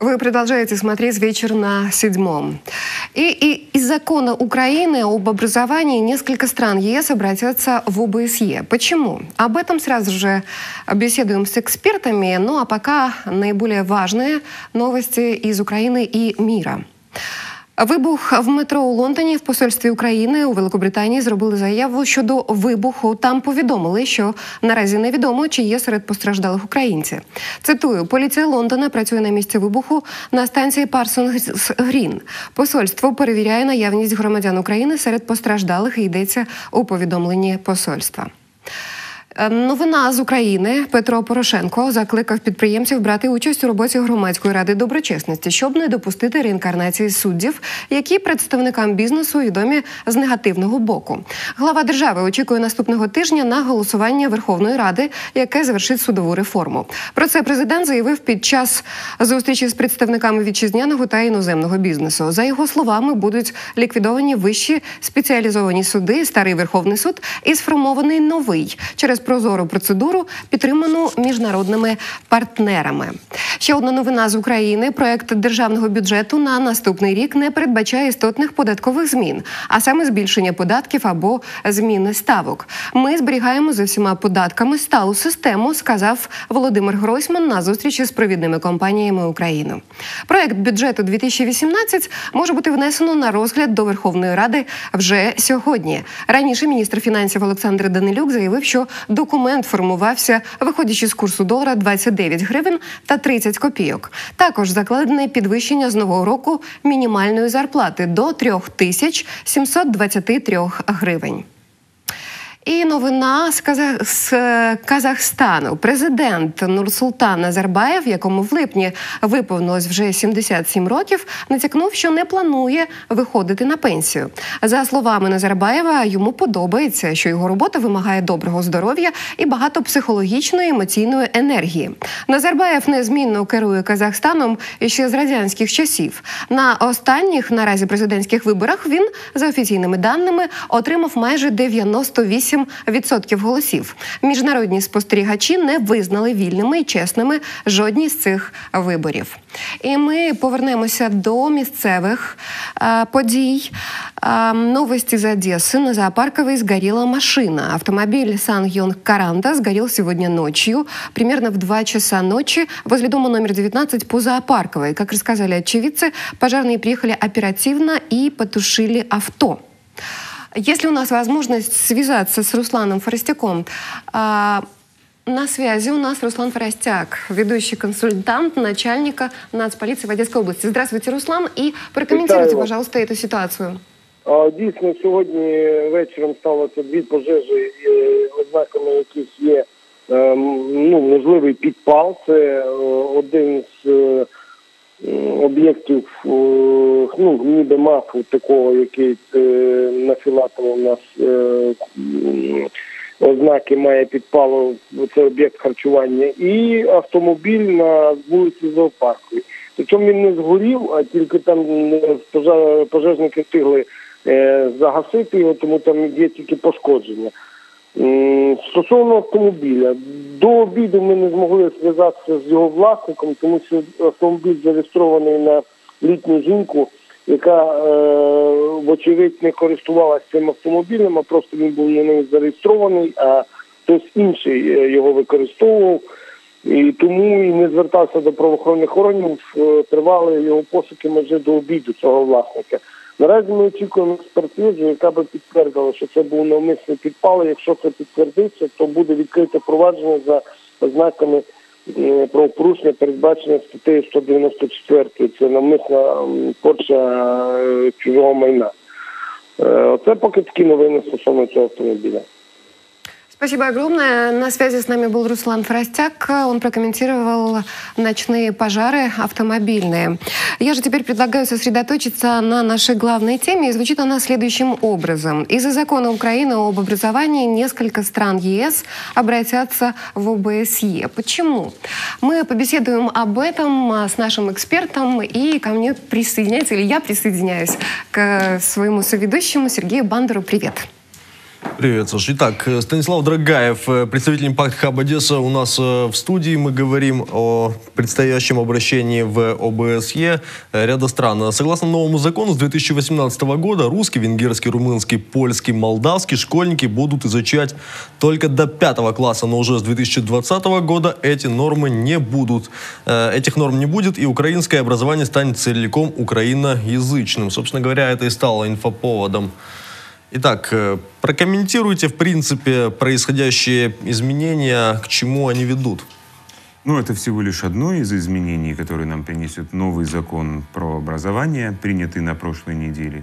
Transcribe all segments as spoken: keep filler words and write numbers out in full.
Вы продолжаете смотреть «Вечер на седьмом». И, и из закона Украины об образовании несколько стран ЕС обратятся в ОБСЕ. Почему? Об этом сразу же беседуем с экспертами. Ну а пока наиболее важные новости из Украины и мира. Вибух в метро у Лондоні. В посольстві України у Великобританії зробили заяву щодо вибуху. Там повідомили, що наразі невідомо, чи є серед постраждалих українці. Цитую, поліція Лондона працює на місці вибуху на станції Парсонс Грін. Посольство перевіряє наявність громадян України серед постраждалих, і йдеться у повідомленні посольства. Новина з України. Петро Порошенко закликав підприємців брати участь у роботі Громадської ради доброчесності, щоб не допустити реінкарнації суддів, які представникам бізнесу відомі з негативного боку. Глава держави очікує наступного тижня на голосування Верховної Ради, яке завершить судову реформу. Про це президент заявив під час зустрічі з представниками вітчизняного та іноземного бізнесу. За його словами, будуть ліквідовані вищі спеціалізовані суди, старий Верховний суд і сформований новий через прозору процедуру, підтриману міжнародними партнерами. Ще одна новина з України. Проект державного бюджету на наступний рік не передбачає істотних податкових змін, а саме збільшення податків або зміни ставок. Ми зберігаємо за всіма податками сталу систему, сказав Володимир Гройсман на зустрічі з провідними компаніями України. Проект бюджету дві тисячі вісімнадцять може бути внесено на розгляд до Верховної Ради вже сьогодні. Раніше міністр фінансів Олександр Данилюк заявив, що документ формувався, виходячи з курсу долара двадцять дев'ять гривень та тридцять копійок. Також закладене підвищення з нового року мінімальної зарплати до три тисячі сімсот двадцять три гривень. І новина з, Казах... з Казахстану. Президент Нурсултан Назарбаєв, якому в липні виповнилось вже сімдесят сім років, натякнув, що не планує виходити на пенсію. За словами Назарбаєва, йому подобається, що його робота вимагає доброго здоров'я і багато психологічної, емоційної енергії. Назарбаєв незмінно керує Казахстаном ще з радянських часів. На останніх наразі президентських виборах він, за офіційними даними, отримав майже дев'яносто вісім відсотків голосів. Міжнародні спостерігачі не визнали вільними і чесними жодні з цих виборів. І ми повернемося до місцевих а, подій. А, новости из Одессы. На Зоопарковой сгорела машина. Автомобиль Сан-Йонг Каранта сгорел сегодня ночью, примерно в два часа ночи, возле дома номер девятнадцать по Зоопарковой. Как рассказали очевидцы, пожарные приехали оперативно и потушили авто. Есть ли у нас возможность связаться с Русланом Форостяком? А, на связи у нас Руслан Форостяк, ведущий консультант начальника нацполиции в Одесской области. Здравствуйте, Руслан, и прокомментируйте, пожалуйста, эту ситуацию. Дійсно, сьогодні вечором сталося дві пожежі, ознаками яких є ну, можливий підпал. Це один з об'єктів, ну, ніби мафу такого, який на Філатово у нас ознаки має підпалу, це об'єкт харчування, і автомобіль на вулиці Зоопарковій. Причому він не згорів, а тільки там пожежники встигли загасити його, тому там є тільки пошкодження. Стосовно автомобіля, до обіду ми не змогли зв'язатися з його власником, тому що автомобіль зареєстрований на літню жінку, яка, е, вочевидь, не користувалася цим автомобілем, а просто він був на неї зареєстрований, а хтось інший його використовував. І тому і не звертався до правоохоронних органів, тривали його пошуки вже до обіду цього власника. Наразі ми очікуємо експертизу, яка би підтвердила, що це був навмисний підпал. Якщо це підтвердиться, то буде відкрите провадження за ознаками правопорушення, передбачене статтею сто дев'яносто чотири. Це навмисна порча чужого майна. Оце поки такі новини стосовно цього автомобіля. Спасибо огромное. На связи с нами был Руслан Форостяк. Он прокомментировал ночные пожары автомобильные. Я же теперь предлагаю сосредоточиться на нашей главной теме. И звучит она следующим образом. Из-за закона Украины об образовании несколько стран ЕС обратятся в ОБСЕ. Почему? Мы побеседуем об этом с нашим экспертом. И ко мне присоединяется, или я присоединяюсь к своему соведущему Сергею Бандеру. Привет. Привет, Саша. Итак, Станислав Драгаев, представитель Impact Hub Одесса, у нас в студии. Мы говорим о предстоящем обращении в о бэ эс е ряда стран. Согласно новому закону, с две тысячи восемнадцатого года русский, венгерский, румынский, польский, молдавский школьники будут изучать только до пятого класса, но уже с две тысячи двадцатого года эти нормы не будут. Этих норм не будет, и украинское образование станет целиком украиноязычным. Собственно говоря, это и стало инфоповодом. Итак, прокомментируйте, в принципе, происходящие изменения, к чему они ведут. Ну, это всего лишь одно из изменений, которые нам принесет новый закон про образование, принятый на прошлой неделе.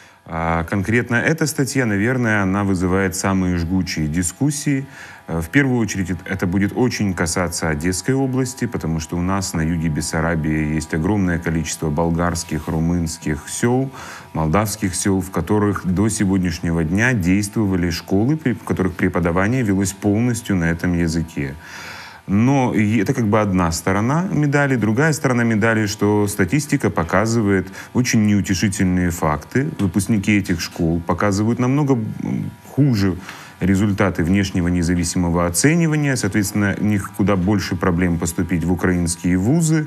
А конкретно эта статья, наверное, она вызывает самые жгучие дискуссии. В первую очередь, это будет очень касаться Одесской области, потому что у нас на юге Бессарабии есть огромное количество болгарских, румынских сел, молдавских сел, в которых до сегодняшнего дня действовали школы, в которых преподавание велось полностью на этом языке. Но это как бы одна сторона медали. Другая сторона медали, что статистика показывает очень неутешительные факты. Выпускники этих школ показывают намного хуже результаты внешнего независимого оценивания. Соответственно, у них куда больше проблем поступить в украинские вузы.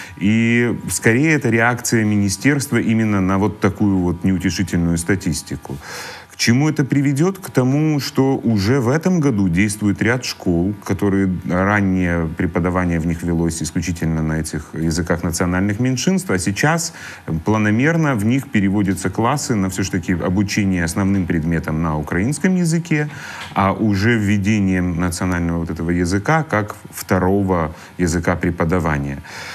И скорее это реакция министерства именно на вот такую вот неутешительную статистику. К чему это приведет? К тому, что уже в этом году действует ряд школ, которые ранее преподавание в них велось исключительно на этих языках национальных меньшинств, а сейчас планомерно в них переводятся классы на все-таки обучение основным предметам на украинском языке, а уже введением национального вот этого языка как второго языка преподавания.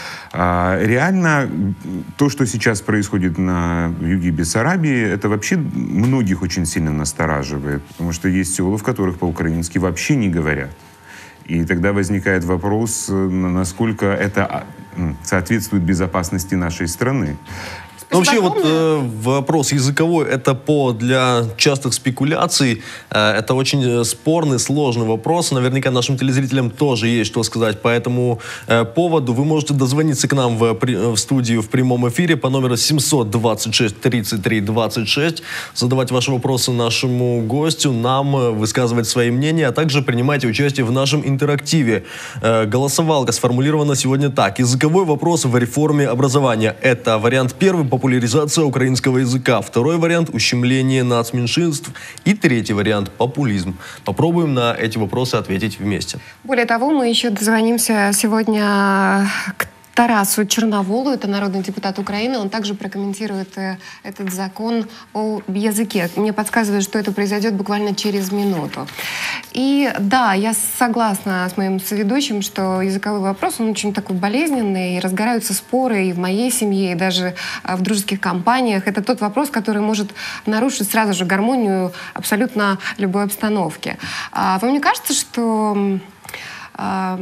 Реально, то, что сейчас происходит на юге Бессарабии, это вообще многих очень сильно настораживает, потому что есть села, в которых по-украински вообще не говорят. И тогда возникает вопрос, насколько это соответствует безопасности нашей страны. Ну, вообще, вот э, вопрос языковой – это повод для частых спекуляций. Э, это очень спорный, сложный вопрос. Наверняка нашим телезрителям тоже есть что сказать по этому э, поводу. Вы можете дозвониться к нам в, в студию в прямом эфире по номеру семьсот двадцать шесть тридцать три двадцать шесть, задавать ваши вопросы нашему гостю, нам высказывать свои мнения, а также принимайте участие в нашем интерактиве. Э, голосовалка сформулирована сегодня так. Языковой вопрос в реформе образования. Это вариант первый – популяризация украинского языка. Второй вариант – ущемление нацменьшинств. И третий вариант – популизм. Попробуем на эти вопросы ответить вместе. Более того, мы еще дозвонимся сегодня к Тарасу Черноволу, это народный депутат Украины. Он также прокомментирует э, этот закон о языке. Мне подсказывают, что это произойдет буквально через минуту. И да, я согласна с моим соведущим, что языковой вопрос, он очень такой болезненный, и разгораются споры и в моей семье, и даже в дружеских компаниях. Это тот вопрос, который может нарушить сразу же гармонию абсолютно любой обстановки. А вам не кажется, что а,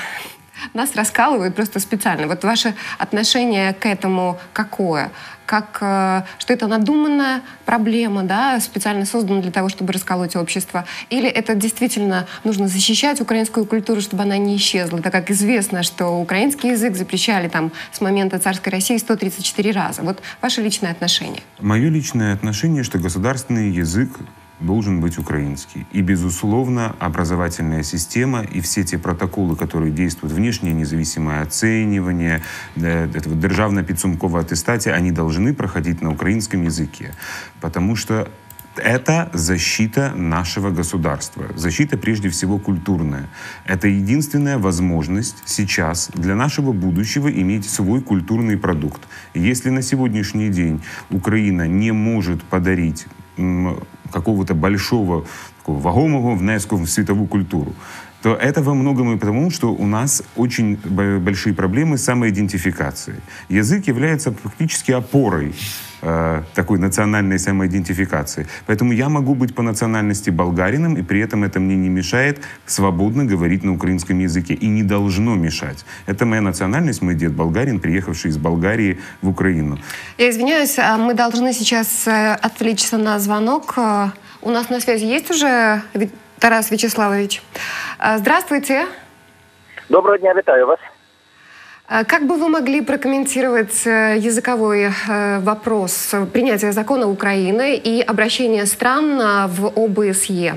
нас раскалывают просто специально? Вот ваше отношение к этому какое? Как, что это надуманная проблема, да, специально создана для того, чтобы расколоть общество? Или это действительно нужно защищать украинскую культуру, чтобы она не исчезла, так как известно, что украинский язык запрещали там с момента царской России сто тридцать четыре раза. Вот ваше личное отношение. Мое личное отношение, что государственный язык должен быть украинский. И, безусловно, образовательная система и все те протоколы, которые действуют, внешнее независимое оценивание, этого державно-підсумковой аттестации, они должны проходить на украинском языке. Потому что это защита нашего государства. Защита, прежде всего, культурная. Это единственная возможность сейчас для нашего будущего иметь свой культурный продукт. Если на сегодняшний день Украина не может подарить какого-то большого, такого вагомого внеску в световую культуру, то это во многом и потому, что у нас очень большие проблемы с самоидентификацией. Язык является фактически опорой э, такой национальной самоидентификации. Поэтому я могу быть по национальности болгарином, и при этом это мне не мешает свободно говорить на украинском языке. И не должно мешать. Это моя национальность, мой дед болгарин, приехавший из Болгарии в Украину. Я извиняюсь, мы должны сейчас отвлечься на звонок. У нас на связи есть уже Тарас Вячеславович? Здравствуйте. Доброго дня, вітаю вас. Как бы вы могли прокомментировать языковой вопрос принятия закона Украины и обращения стран в ОБСЄ?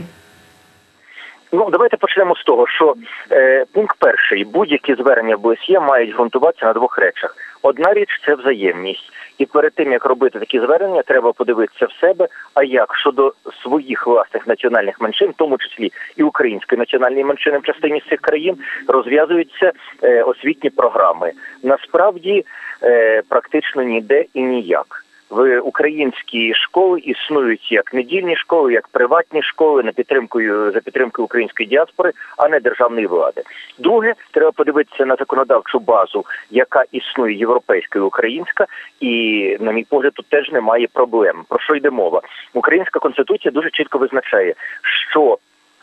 Ну, давайте почнемо з того, що е, пункт перший. Будь-які звернення в ОБСЄ мають ґрунтуватися на двох речах. Одна річ – це взаємність. І перед тим, як робити такі звернення, треба подивитися в себе, а як щодо своїх власних національних меншин, в тому числі і української національної меншини в частині з цих країн, розв'язуються е, освітні програми. Насправді, е, практично ніде і ніяк. В українські школи існують як недільні школи, як приватні школи на підтримкою за підтримкою української діаспори, а не державної влади. Друге, треба подивитися на законодавчу базу, яка існує європейська і українська, і, на мій погляд, тут теж немає проблем. Про що йде мова? Українська конституція дуже чітко визначає, що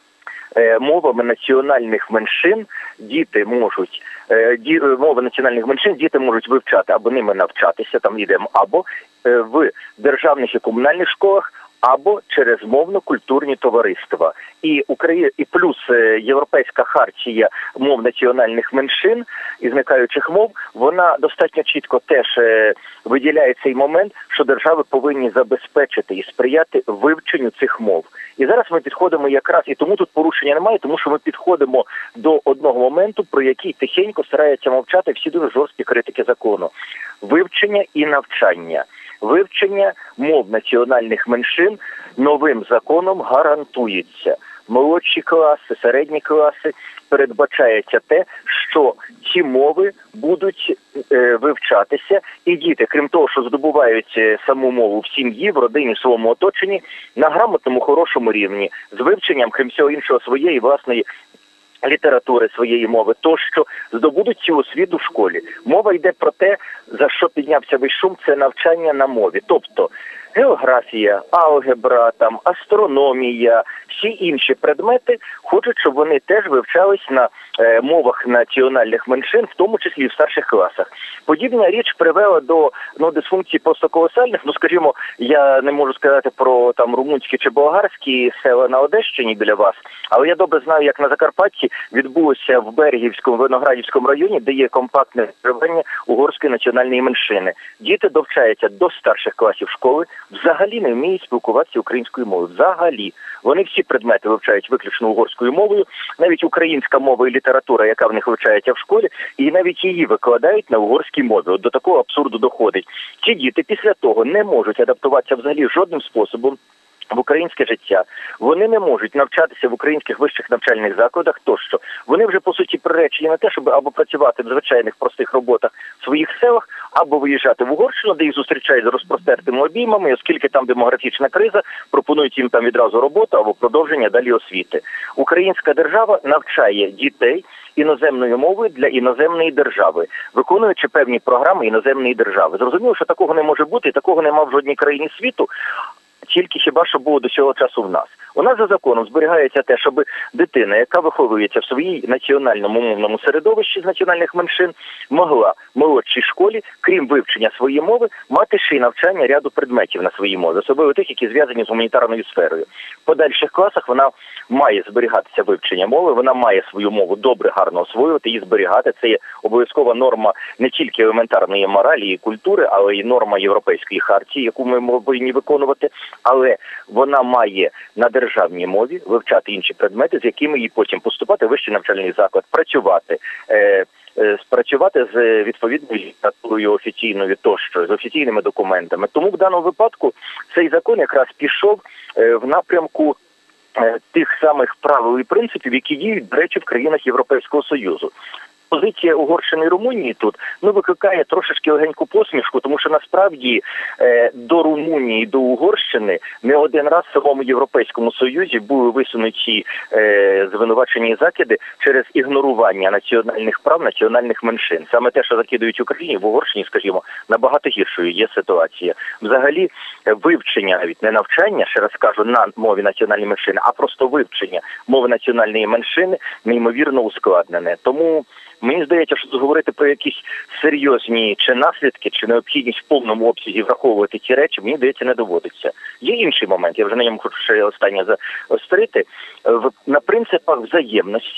мовами національних меншин діти можуть ді, мови національних меншин діти можуть вивчати або ними навчатися, там йдемо, або в державних і комунальних школах, або через мовно-культурні товариства. І Україна, і плюс Європейська хартія мов національних меншин і зникаючих мов, вона достатньо чітко теж виділяє цей момент, що держави повинні забезпечити і сприяти вивченню цих мов. І зараз ми підходимо якраз, і тому тут порушення немає, тому що ми підходимо до одного моменту, про який тихенько стараються мовчати всі дуже жорсткі критики закону. Вивчення і навчання. Вивчення мов національних меншин новим законом гарантується. Молодші класи, середні класи передбачається те, що ці мови будуть е, вивчатися, і діти, крім того, що здобувають саму мову в сім'ї, в родині, в своєму оточенні, на грамотному, хорошому рівні, з вивченням, крім всього іншого, своєї власної літератури, своєї мови, тощо здобудуть цю освіту в школі. Мова йде про те, за що піднявся весь шум, це навчання на мові. Тобто географія, алгебра, там, астрономія, всі інші предмети хочуть, щоб вони теж вивчались на е, мовах національних меншин, в тому числі і в старших класах. Подібна річ привела до ну, дисфункцій просто колосальних. Ну, скажімо, я не можу сказати про там румунські чи болгарські села на Одещині біля вас, але я добре знаю, як на Закарпатті відбулося в Берегівському, Виноградівському районі, де є компактне проживання угорської національної меншини. Діти довчаються до старших класів школи, взагалі не вміють спілкуватися українською мовою. Взагалі. Вони всі предмети вивчають виключно угорською мовою, навіть українська мова і література, яка в них вивчається в школі, і навіть її викладають на угорській мові. От до такого абсурду доходить. Ці діти після того не можуть адаптуватися взагалі жодним способом в українське життя. Вони не можуть навчатися в українських вищих навчальних закладах тощо. Вони вже, по суті, приречені на те, щоб або працювати в звичайних простих роботах в своїх селах, або виїжджати в Угорщину, де їх зустрічають з розпростертими обіймами, оскільки там демографічна криза, пропонують їм там відразу роботу або продовження далі освіти. Українська держава навчає дітей іноземною мовою для іноземної держави, виконуючи певні програми іноземної держави. Зрозуміло, що такого не може бути, і такого нема в жодній країні світу, тільки хіба що було до цього часу в нас. У нас за законом зберігається те, щоб дитина, яка виховується в своїй національному мовному середовищі з національних меншин, могла в молодшій школі, крім вивчення своєї мови, мати ще й навчання ряду предметів на своїй мові, особливо тих, які зв'язані з гуманітарною сферою. В подальших класах вона має зберігатися вивчення мови, вона має свою мову добре, гарно освоювати, її зберігати. Це є обов'язкова норма не тільки елементарної моралі і культури, але й норма Європейської хартії, яку ми повинні виконувати. Але вона має на державній мові вивчати інші предмети, з якими їй потім поступати в вищий навчальний заклад, працювати, е, е, спрацювати з відповідною літературою офіційною тощо, з офіційними документами. Тому в даному випадку цей закон якраз пішов е, в напрямку е, тих самих правил і принципів, які діють, до речі, в країнах Європейського Союзу. Позиція Угорщини і Румунії тут ну викликає трошечки легеньку посмішку, тому що насправді е, до Румунії, до Угорщини не один раз в самому Європейському Союзі були висунуті е, звинувачені і закиди через ігнорування національних прав національних меншин. Саме те, що закидують Україні, в Угорщині, скажімо, набагато гіршою є ситуація. Взагалі вивчення, навіть не навчання, ще раз кажу, на мові національної меншини, а просто вивчення мови національної меншини неймовірно ускладнене. Тому мені здається, що говорити про якісь серйозні чи наслідки, чи необхідність в повному обсязі враховувати ці речі, мені здається, не доводиться. Є інший момент, я вже на ньому хочу ще останнє заострити. На принципах взаємності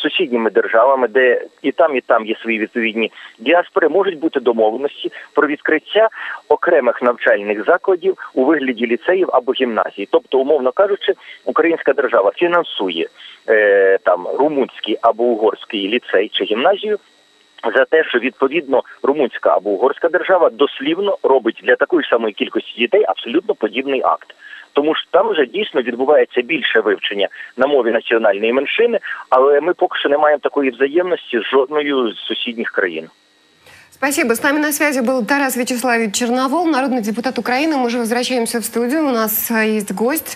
сусідніми державами, де і там, і там є свої відповідні діаспори, можуть бути домовленості про відкриття окремих навчальних закладів у вигляді ліцеїв або гімназій. Тобто, умовно кажучи, українська держава фінансує е, там румунський або угорський ліцей чи гімназію за те, що відповідно румунська або угорська держава дослівно робить для такої самої кількості дітей абсолютно подібний акт. Тому що там вже дійсно відбувається більше вивчення на мові національної меншини, але ми поки що не маємо такої взаємності з жодною з сусідніх країн. Спасибо. С нами на связи был Тарас Вячеславович Черновол, народный депутат Украины. Мы же возвращаемся в студию. У нас есть гость.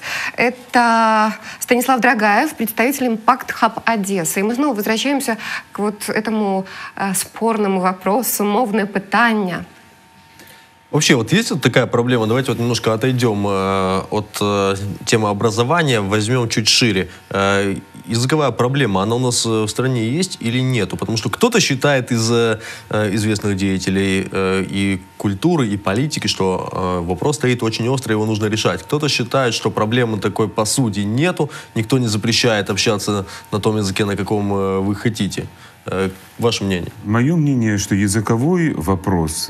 Это Станислав Драгаев, представитель Impact Hub Одессы. И мы снова возвращаемся к вот этому э, спорному вопросу, мовное питание. Вообще, вот есть вот такая проблема, давайте вот немножко отойдем э, от э, темы образования, возьмем чуть шире. Э, языковая проблема, она у нас в стране есть или нету? Потому что кто-то считает из э, известных деятелей э, и культуры, и политики, что э, вопрос стоит очень острый, его нужно решать. Кто-то считает, что проблемы такой по сути нету, никто не запрещает общаться на том языке, на каком э, вы хотите. Ваше мнение? Мое мнение, что языковой вопрос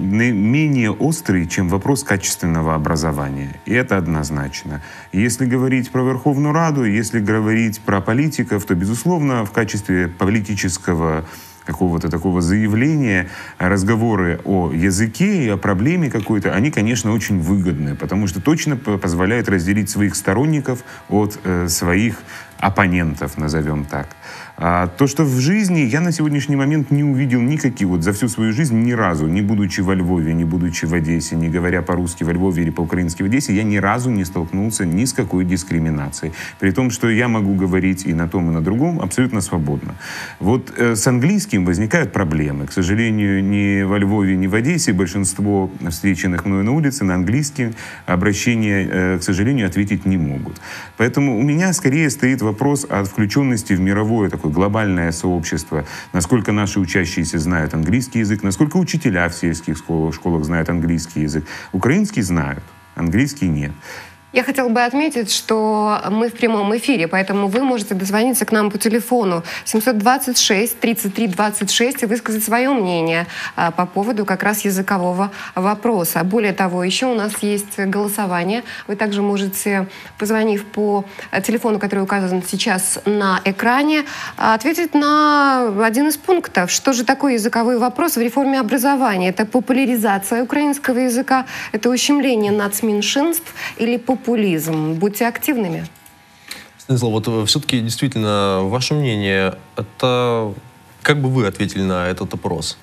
менее острый, чем вопрос качественного образования. И это однозначно. Если говорить про Верховную Раду, если говорить про политиков, то, безусловно, в качестве политического какого-то такого заявления, разговоры о языке и о проблеме какой-то, они, конечно, очень выгодны, потому что точно позволяют разделить своих сторонников от э, своих оппонентов, назовем так. А то, что в жизни я на сегодняшний момент не увидел никаких, вот за всю свою жизнь ни разу, не будучи во Львове, не будучи в Одессе, не говоря по-русски во Львове или по-украински в Одессе, я ни разу не столкнулся ни с какой дискриминацией. При том, что я могу говорить и на том, и на другом абсолютно свободно. Вот э, с английским возникают проблемы. К сожалению, ни во Львове, ни в Одессе большинство встреченных мною на улице на английском обращение, э, к сожалению, ответить не могут. Поэтому у меня скорее стоит вопрос о включенности в мировое такое глобальное сообщество, насколько наши учащиеся знают английский язык, насколько учителя в сельских школах, школах знают английский язык. Украинский знают, английский нет. Я хотела бы отметить, что мы в прямом эфире, поэтому вы можете дозвониться к нам по телефону семьсот двадцать шесть тридцать три двадцать шесть и высказать свое мнение а, по поводу как раз языкового вопроса. Более того, еще у нас есть голосование. Вы также можете, позвонив по телефону, который указан сейчас на экране, ответить на один из пунктов. Что же такое языковой вопрос в реформе образования? Это популяризация украинского языка, это ущемление нацменьшинств или популяризация? Популизм. Будьте активными. Станислав, вот все-таки действительно, ваше мнение, это как бы вы ответили на этот опрос?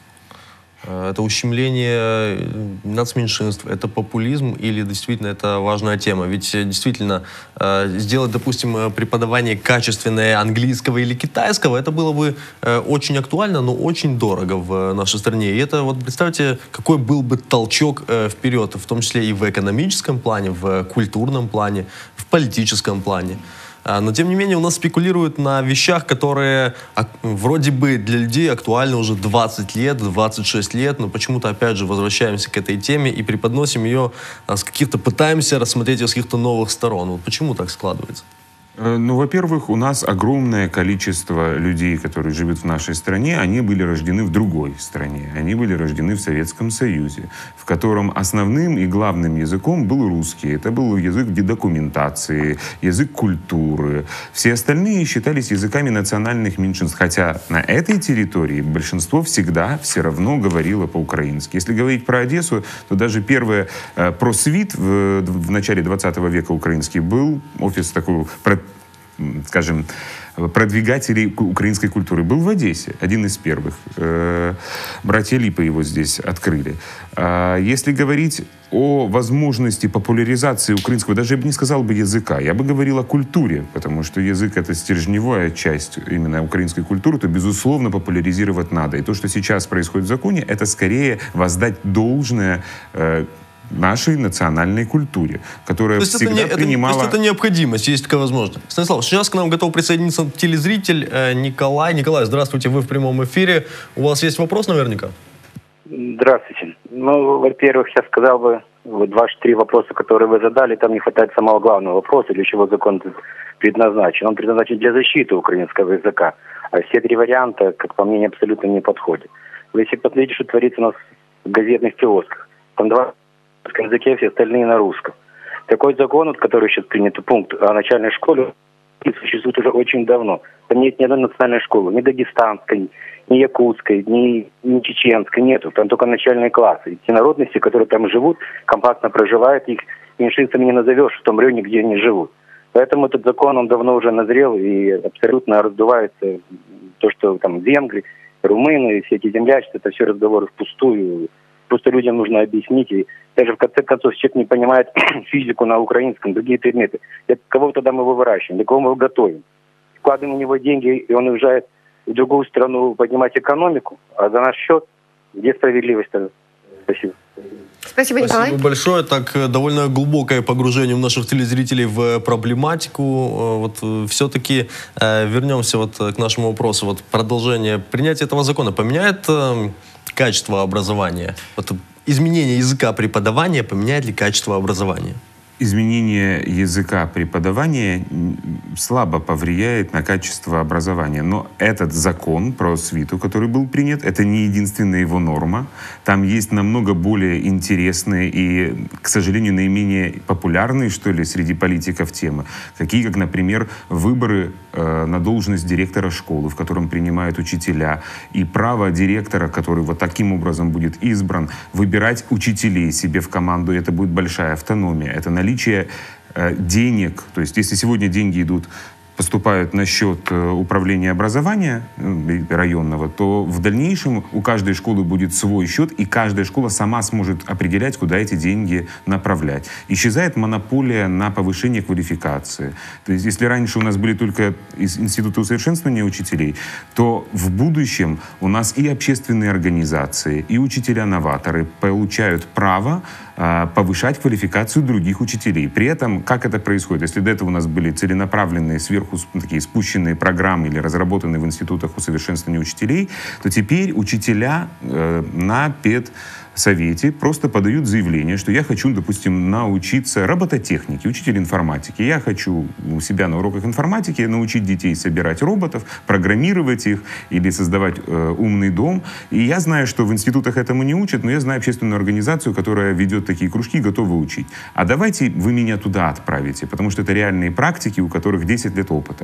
Это ущемление нацменьшинств, это популизм или действительно это важная тема? Ведь действительно сделать, допустим, преподавание качественное английского или китайского, это было бы очень актуально, но очень дорого в нашей стране. И это, вот представьте, какой был бы толчок вперед, в том числе и в экономическом плане, в культурном плане, в политическом плане. Но, тем не менее, у нас спекулируют на вещах, которые вроде бы для людей актуальны уже двадцать лет, двадцать шесть лет, но почему-то, опять же, возвращаемся к этой теме и преподносим ее с каких-то, пытаемся рассмотреть ее с каких-то новых сторон. Вот почему так складывается? Ну, во-первых, у нас огромное количество людей, которые живут в нашей стране, они были рождены в другой стране. Они были рождены в Советском Союзе, в котором основным и главным языком был русский. Это был язык документации, язык культуры. Все остальные считались языками национальных меньшинств. Хотя на этой территории большинство всегда все равно говорило по-украински. Если говорить про Одессу, то даже первый э, просвит в, в начале двадцатого века украинский был, офис такой, скажем, продвигателей украинской культуры, был в Одессе, один из первых. Братья Липы его здесь открыли. Если говорить о возможности популяризации украинского, даже я бы не сказал бы языка, я бы говорил о культуре, потому что язык — это стержневая часть именно украинской культуры, то, безусловно, популяризировать надо. И то, что сейчас происходит в законе, это скорее воздать должное нашей национальной культуре, которая то есть всегда это не, принимала... Это, то есть это необходимость, есть такая возможность. Станислав, сейчас к нам готов присоединиться телезритель э, Николай. Николай, здравствуйте, вы в прямом эфире. У вас есть вопрос наверняка? Здравствуйте. Ну, во-первых, я сказал бы, вот два-три вопроса, которые вы задали, там не хватает самого главного вопроса, для чего закон предназначен. Он предназначен для защиты украинского языка. А все три варианта, как по мне, абсолютно не подходят. Вы если посмотрите, что творится у нас в газетных киосках, там два на русском языке, все остальные на русском. Такой закон, вот, который сейчас принят, пункт о начальной школе, существует уже очень давно. Там нет ни одной национальной школы, ни дагестанской, ни якутской, ни, ни чеченской, нету. Там только начальные классы. И те народности, которые там живут, компактно проживают, их меньшинствами не назовешь, в том районе, где они живут. Поэтому этот закон, он давно уже назрел и абсолютно раздувается то, что там венгры, румыны, все эти землячества, это все разговоры впустую. Просто людям нужно объяснить. И даже в конце концов человек не понимает физику на украинском, другие предметы. Для кого тогда мы его выращиваем, для кого мы его готовим. Вкладываем в него деньги, и он уезжает в другую страну поднимать экономику, а за наш счет где справедливость-то? Спасибо. Спасибо, Николай. Спасибо большое. Так, довольно глубокое погружение у наших телезрителей в проблематику. Вот все-таки э, вернемся вот к нашему вопросу. Вот продолжение. Принятие этого закона поменяет э, качество образования? Вот изменение языка преподавания поменяет ли качество образования? Изменение языка преподавания слабо повлияет на качество образования. Но этот закон про освиту, который был принят, это не единственная его норма. Там есть намного более интересные и, к сожалению, наименее популярные, что ли, среди политиков темы. Такие, как, например, выборы э, на должность директора школы, в котором принимают учителя, и право директора, который вот таким образом будет избран, выбирать учителей себе в команду. Это будет большая автономия. Это наличие Наличие э, денег, то есть если сегодня деньги идут, поступают на счет э, управления образования э, районного, то в дальнейшем у каждой школы будет свой счет, и каждая школа сама сможет определять, куда эти деньги направлять. Исчезает монополия на повышение квалификации. То есть если раньше у нас были только институты усовершенствования учителей, то в будущем у нас и общественные организации, и учителя-новаторы получают право повышать квалификацию других учителей. При этом, как это происходит? Если до этого у нас были целенаправленные, сверху такие спущенные программы или разработанные в институтах усовершенствования учителей, то теперь учителя э, на педсовете просто подают заявление, что я хочу, допустим, научиться робототехнике, учитель информатики. Я хочу у себя на уроках информатики научить детей собирать роботов, программировать их или создавать э, умный дом. И я знаю, что в институтах этому не учат, но я знаю общественную организацию, которая ведет такие кружки, готовы учить. А давайте вы меня туда отправите, потому что это реальные практики, у которых десять лет опыта.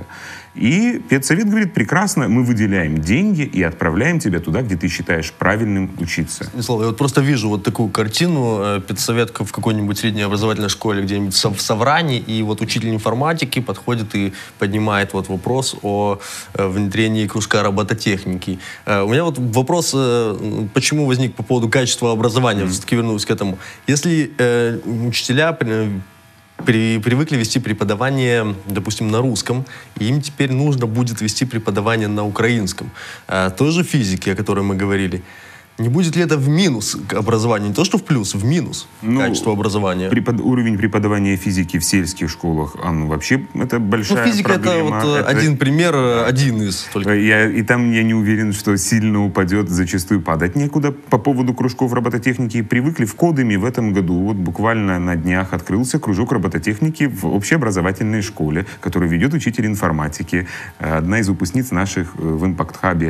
И педсовет говорит: прекрасно, мы выделяем деньги и отправляем тебя туда, где ты считаешь правильным учиться. Станислав, я вот просто вижу вот такую картину. Педсовет в какой-нибудь средней образовательной школе, где-нибудь в Савране, и вот учитель информатики подходит и поднимает вот вопрос о внедрении кружка робототехники. У меня вот вопрос, почему возник по поводу качества образования, mm-hmm. все-таки вернусь к этому. Если э, учителя при, при, привыкли вести преподавание, допустим, на русском, и им теперь нужно будет вести преподавание на украинском, э, той же физики, о которой мы говорили, не будет ли это в минус к образованию? Не то, что в плюс, в минус ну, качество образования. Препод... Уровень преподавания физики в сельских школах, он вообще, это большая ну, физика проблема. это вот это... один пример, один из только. Я, и там я не уверен, что сильно упадет, зачастую падать некуда. По поводу кружков робототехники привыкли. В Кодыме в этом году, вот буквально на днях, открылся кружок робототехники в общеобразовательной школе, который ведет учитель информатики. Одна из выпускниц наших в импакт-хабе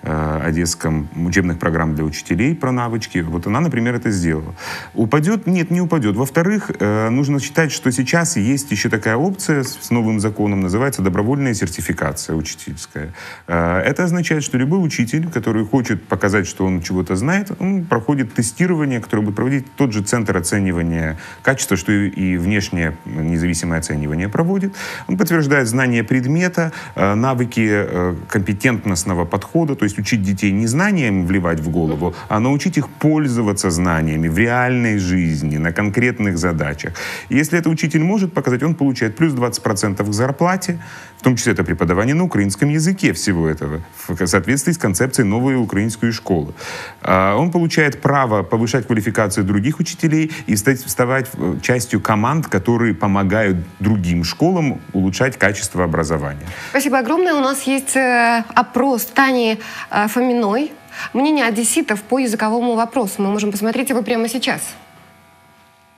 одесском учебных программ для учителей. учителей про навычки. Вот она, например, это сделала. Упадет? Нет, не упадет. Во-вторых, э, нужно считать, что сейчас есть еще такая опция с, с новым законом, называется добровольная сертификация учительская. Э, это означает, что любой учитель, который хочет показать, что он чего-то знает, он проходит тестирование, которое будет проводить тот же центр оценивания качества, что и, и внешнее независимое оценивание проводит. Он подтверждает знание предмета, э, навыки э, компетентностного подхода, то есть учить детей не знанием вливать в голову, а научить их пользоваться знаниями в реальной жизни, на конкретных задачах. И если это учитель может показать, он получает плюс двадцать процентов к зарплате, в том числе это преподавание на украинском языке всего этого, в соответствии с концепцией новой украинской школы. Он получает право повышать квалификацию других учителей и стать, вставать частью команд, которые помогают другим школам улучшать качество образования. Спасибо огромное. У нас есть опрос Тани Фоминой. Мнение одесситов по языковому вопросу. Мы можем посмотреть его прямо сейчас.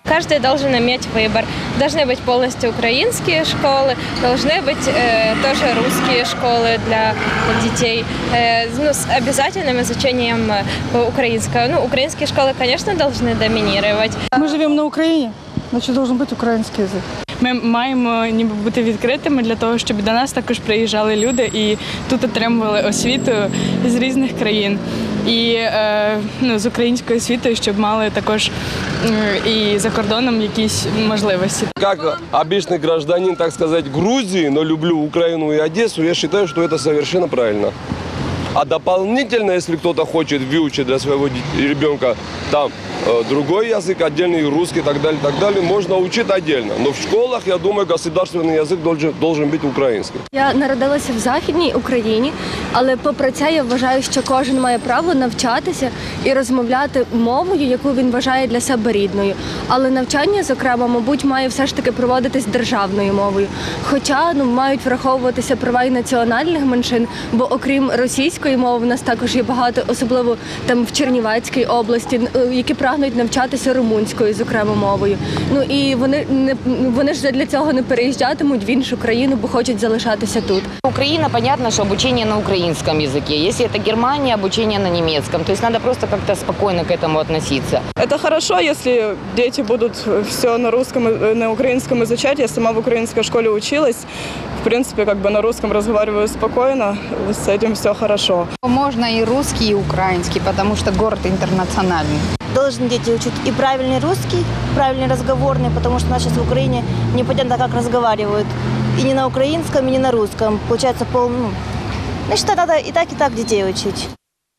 Каждый должен иметь выбор. Должны быть полностью украинские школы, должны быть э, тоже русские школы для детей, э, ну, с обязательным изучением украинского. Ну, украинские школы, конечно, должны доминировать. Мы живем на Украине, значит, должен быть украинский язык. Ми маємо ніби бути відкритими для того, щоб до нас також приїжджали люди і тут отримували освіту з різних країн. І е, ну, з українською освітою, щоб мали також е, і за кордоном якісь можливості. Как обычный гражданин, так сказать, Грузии, но люблю Украину и Одессу, я считаю, что это совершенно правильно. А дополнительно, если кто-то хочет выучить для своего ребенка там э, другой язык, отдельный русский и так далее, так далее, можно учить отдельно. Но в школах, я думаю, государственный язык должен, должен быть украинский. Я народилася в Західній Україні, але попри це я вважаю, що кожен має право навчатися і розмовляти мовою, яку він вважає для себе рідною. Але навчання, зокрема, мабуть, має все ж таки проводитись державною мовою. Хоча ну, мають враховуватися права і національних меншин, бо окрім російської мови в нас також є багато, особливо там в Чернівецькій області, які прагнуть навчатися румунською, зокрема, мовою. Ну і вони не вони ж для цього не переїжджатимуть в іншу країну, бо хочуть залишатися тут. Украина, понятно, что обучение на украинском языке. Если это Германия, обучение на немецком. То есть надо просто как-то спокойно к этому относиться. Это хорошо, если дети будут все на русском и на украинском изучать. Я сама в украинской школе училась. В принципе, как бы на русском разговариваю спокойно, с этим все хорошо. Можно и русский, и украинский, потому что город интернациональный. Должны дети учить и правильный русский, правильный разговорный, потому что у нас сейчас в Украине непонятно, как разговаривают. И не на украинском, и не на русском. Получается, пол, ну, значит, надо и так, и так детей учить.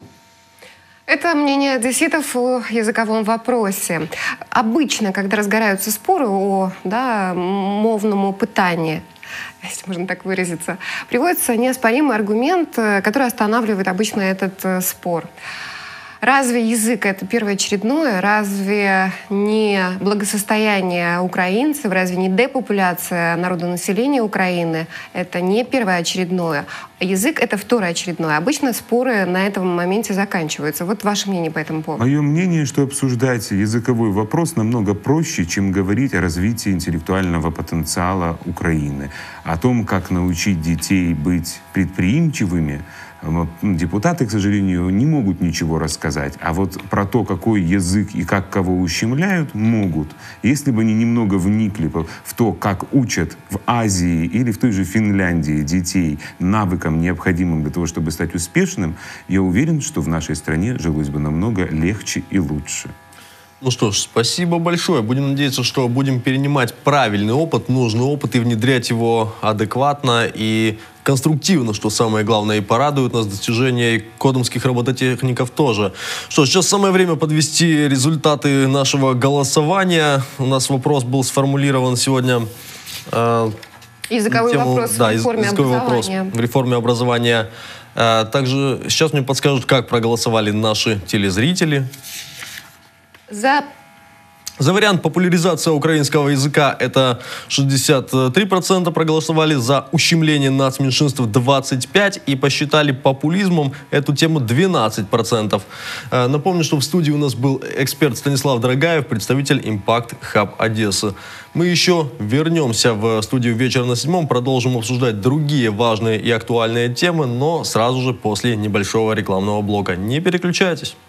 Это мнение одесситов о языковом вопросе. Обычно, когда разгораются споры о да, мовном пытании, если можно так выразиться, приводится неоспоримый аргумент, который останавливает обычно этот спор. Разве язык – это первоочередное? Разве не благосостояние украинцев, разве не депопуляция народонаселения Украины – это не первоочередное? Язык – это второочередное. Обычно споры на этом моменте заканчиваются. Вот ваше мнение по этому поводу. Мое мнение, что обсуждать языковой вопрос намного проще, чем говорить о развитии интеллектуального потенциала Украины. О том, как научить детей быть предприимчивыми, депутаты, к сожалению, не могут ничего рассказать. А вот про то, какой язык и как кого ущемляют, могут. Если бы они немного вникли в то, как учат в Азии или в той же Финляндии детей навыкам, необходимым для того, чтобы стать успешным, я уверен, что в нашей стране жилось бы намного легче и лучше. Ну что ж, спасибо большое. Будем надеяться, что будем перенимать правильный опыт, нужный опыт и внедрять его адекватно и конструктивно, что самое главное, и порадует нас достижения кодомских робототехников тоже. Что ж, сейчас самое время подвести результаты нашего голосования. У нас вопрос был сформулирован сегодня... Э, языковой тему, вопрос да, в реформе языковой образования. Вопрос в реформе образования. Э, также сейчас мне подскажут, как проголосовали наши телезрители. За... За вариант популяризации украинского языка это шестьдесят три процента проголосовали, за ущемление нацменьшинств двадцать пять процентов и посчитали популизмом эту тему двенадцать процентов. Напомню, что в студии у нас был эксперт Станислав Дорогаев, представитель Impact Hub Одесса. Мы еще вернемся в студию «Вечер на седьмом», продолжим обсуждать другие важные и актуальные темы, но сразу же после небольшого рекламного блока. Не переключайтесь.